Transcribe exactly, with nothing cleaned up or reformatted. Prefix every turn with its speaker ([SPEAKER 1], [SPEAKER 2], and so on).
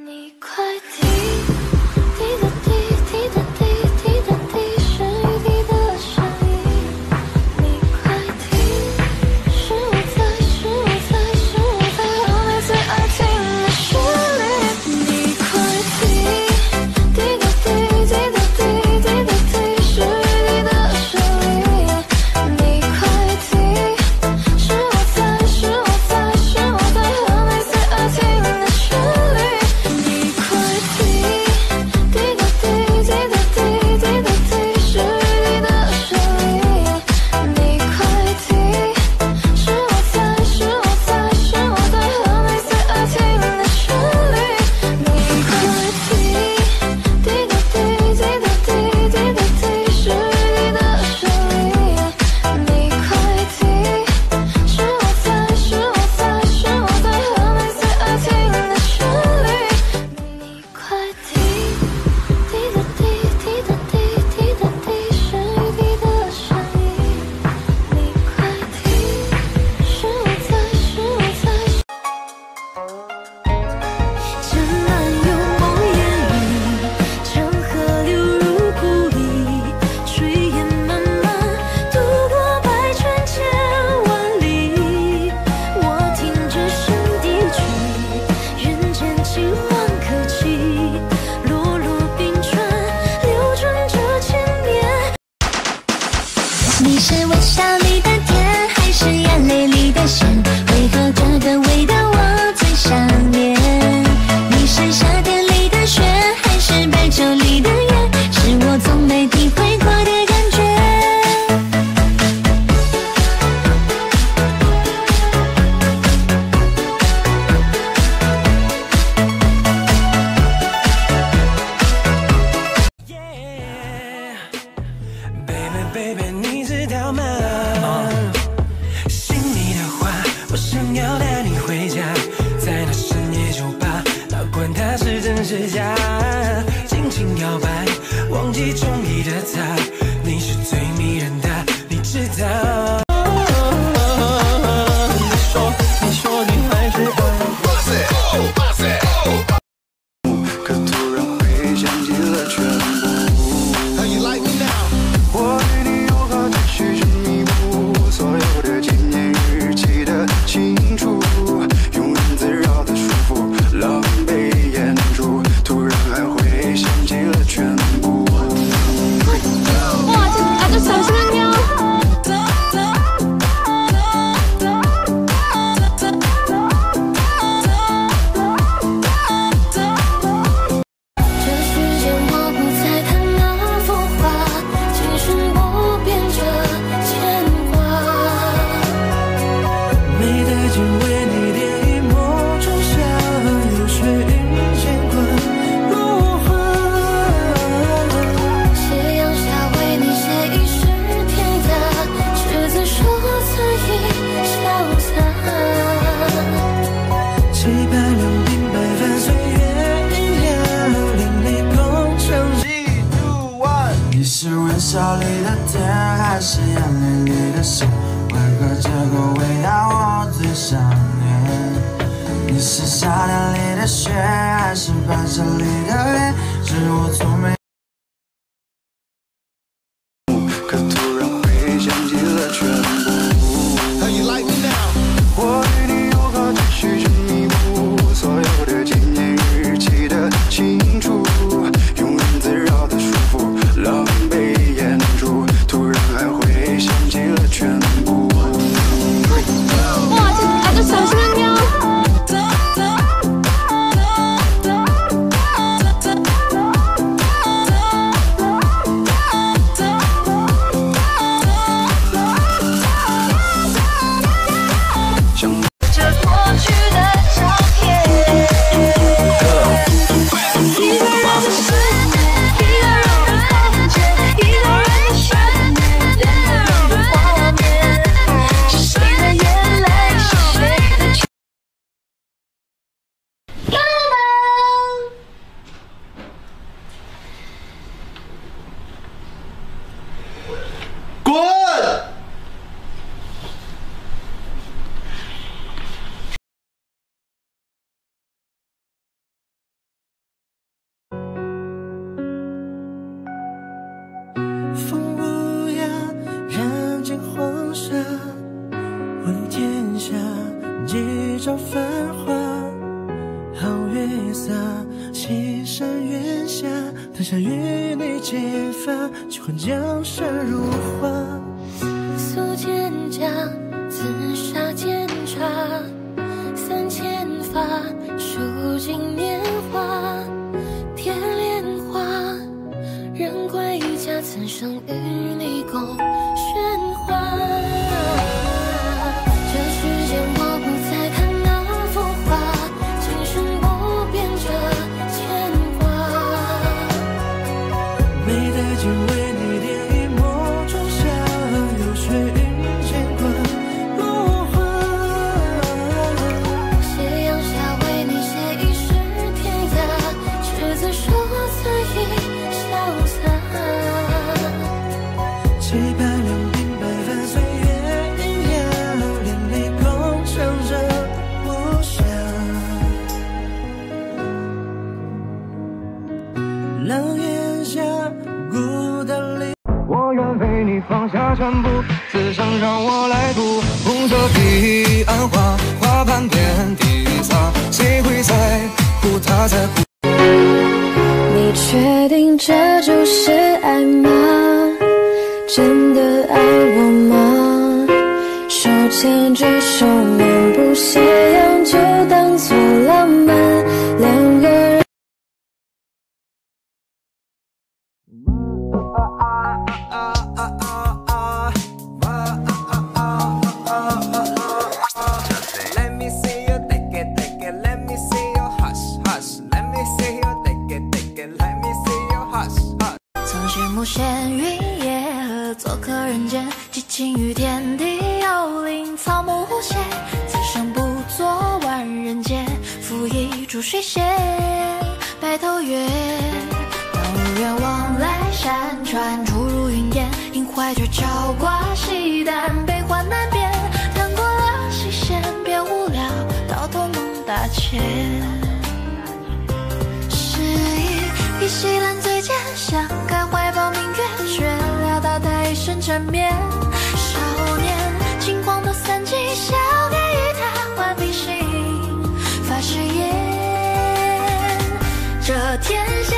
[SPEAKER 1] 你快听，滴答滴，滴答滴，滴答滴，是雨滴的声音。你快听，是我在，是我在，是我在和你最爱听的旋律。你快听，滴答滴，滴答滴，滴答滴，是雨滴的声音。你快听，是我在，是我在，是我在和你最爱听的旋律。你快听，滴答滴，滴答滴，滴答滴，是雨滴的声音。你快听，是我在，是我在，是我在和你最爱听的旋律。你快听，滴答滴，滴答滴，滴答滴，是雨滴的声音。你快听，是我在，是我在，是我在和你最爱听的旋律。你快听，滴答滴，滴答滴，滴答滴，是雨滴的声音。你快听，是我在，是我在。江南有梦烟雨，长河流入故里，炊烟漫漫，渡过百川千万里。我听着笙笛曲，人间情欢可期，落落冰川，流转着千年。你是微笑里的甜，还是眼泪里的咸？为何这个味道我最想念？你是夏天里的雪，还是白酒里的烟？是我从没体会过的感觉。
[SPEAKER 2] Baby baby， 你知道吗？心里的话，我想要带你回家，在那深夜酒吧，哪管它是真是假，尽情摇摆，忘记中意的他，你是最迷人的，你知道。你说，你说你还是爱我。
[SPEAKER 3] 可突然会想起了全部。我对你有何只是执迷不悟，所有的纪念日记得清楚，庸人自扰的束缚，狼狈演出，突然还会想起了全部。
[SPEAKER 4] 哇，啊，这小心点哦。这世间我不再看那幅画，其实我变着牵挂。
[SPEAKER 2] 没带进为你点一抹仲夏，流水云间滚落花。
[SPEAKER 1] 斜阳下为你写一诗天涯，执子手恻隐潇洒。
[SPEAKER 2] 期盼两鬓白发岁月喑哑，连泪共成几度晚。
[SPEAKER 3] 你是微笑里的甜，还是眼泪里的咸？为何这个味道我最想念？你是夏天里的雪，还是白昼里的烟？是我从没。可突然会想起了全部。我对你有何只是执迷不悟，所有的纪念日记得清楚，庸人自扰的束缚，狼狈演出，突然还会想起了全部。
[SPEAKER 4] 哇，啊，这小心点哦。
[SPEAKER 2] 想与你结发，就换江山如画。
[SPEAKER 4] 素蒹葭，紫砂煎茶，三千发，数尽年华。蝶恋花，人归家，此生与你共喧哗。这世间我不再看那幅画，今生不变这牵挂。
[SPEAKER 2] 美的只为你点一抹仲夏，有水云间挂落花。
[SPEAKER 4] 斜阳下为你写一诗天涯，执子手此意潇洒。
[SPEAKER 2] 期盼两鬓白发岁月喑哑，连泪共唱着无暇。狼烟下，孤单里，我愿为你放下全部，此生让我来渡。红色彼岸花，花瓣遍地撒，谁会在乎他在乎？
[SPEAKER 4] 你确定这就是爱吗？真的爱我吗？手牵着手，漫步斜阳，就当作浪漫。两个人。
[SPEAKER 3] Let me see you take it, take it. Let me see you hush, hush. Let me see you take it, take it. Let me see you hush, hush.
[SPEAKER 4] 曾羡慕闲云野鹤，做客人间，寄情于天地幽灵，草木无邪。此生不做万人劫，负一株水仙，白头月。当无缘往来山川，出入云烟，因怀着朝挂夕旦，悲欢难辨。看过了西线，别无聊，到头梦大千。诗意依稀烂醉间，想看怀抱明月，却料到太深缠绵。少年轻狂的三季，笑给与他换平心，发誓言，这天下。